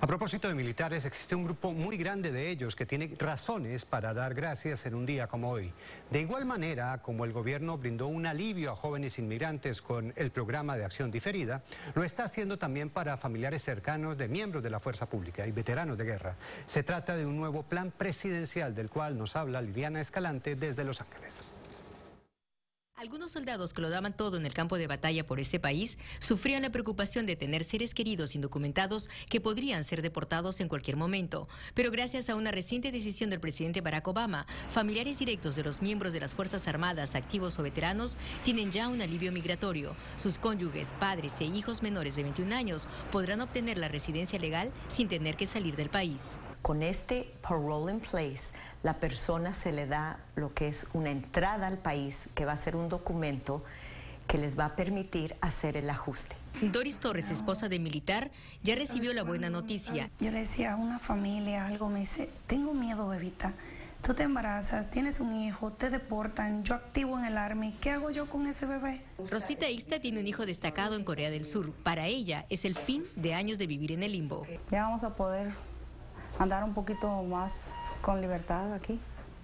A propósito de militares, existe un grupo muy grande de ellos que tiene razones para dar gracias en un día como hoy. De igual manera, como el gobierno brindó un alivio a jóvenes inmigrantes con el programa de acción diferida, lo está haciendo también para familiares cercanos de miembros de la fuerza pública y veteranos de guerra. Se trata de un nuevo plan presidencial del cual nos habla Liliana Escalante desde Los Ángeles. Algunos soldados que lo daban todo en el campo de batalla por este país sufrían la preocupación de tener seres queridos indocumentados que podrían ser deportados en cualquier momento. Pero gracias a una reciente decisión del presidente Barack Obama, familiares directos de los miembros de las Fuerzas Armadas, activos o veteranos, tienen ya un alivio migratorio. Sus cónyuges, padres e hijos menores de 21 años podrán obtener la residencia legal sin tener que salir del país. Con este Parole in Place, la persona se le da lo que es una entrada al país, que va a ser un documento que les va a permitir hacer el ajuste. Doris Torres, esposa de militar, ya recibió la buena noticia. Yo le decía a una familia, algo me dice, tengo miedo, bebita. Tú te embarazas, tienes un hijo, te deportan, yo activo en el Army, ¿qué hago yo con ese bebé? Rosita Ixta tiene un hijo destacado en Corea del Sur. Para ella es el fin de años de vivir en el limbo. Ya vamos a poder andar un poquito más con libertad aquí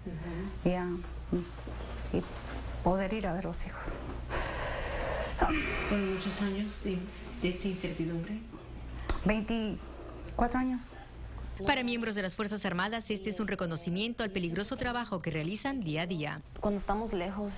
y poder ir a ver los hijos. ¿Con muchos años de esta incertidumbre? 24 años. Para miembros de las Fuerzas Armadas, este es un reconocimiento al peligroso trabajo que realizan día a día. Cuando estamos lejos,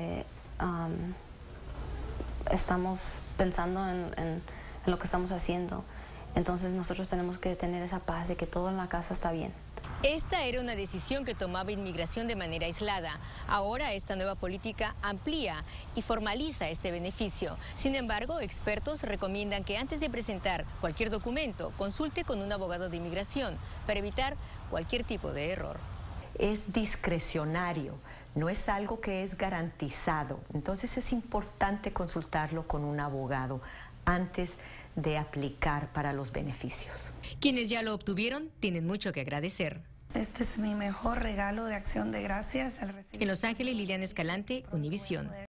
estamos pensando en lo que estamos haciendo. Entonces nosotros tenemos que tener esa paz de que todo en la casa está bien. Esta era una decisión que tomaba inmigración de manera aislada. Ahora esta nueva política amplía y formaliza este beneficio. Sin embargo, expertos recomiendan que antes de presentar cualquier documento, consulte con un abogado de inmigración para evitar cualquier tipo de error. Es discrecionario, no es algo que es garantizado. Entonces es importante consultarlo con un abogado antes de aplicar para los beneficios. Quienes ya lo obtuvieron tienen mucho que agradecer. Este es mi mejor regalo de acción de gracias. En Los Ángeles, Liliana Escalante, Univisión.